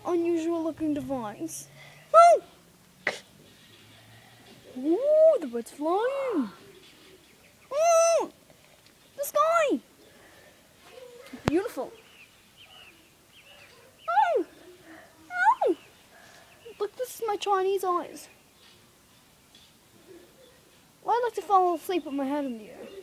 unusual looking device. Oh! Ooh, the bird's flying. Oh! The sky! Beautiful. Oh! Oh! Look, this is my Chinese eyes. I like to fall asleep with my head in the air.